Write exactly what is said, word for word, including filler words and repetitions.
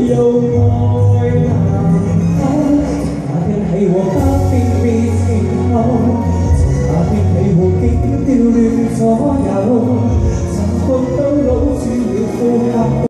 又愛難偷，那天起和不變別前後，那天起和竟調亂左右，曾覺到老轉了呼吸。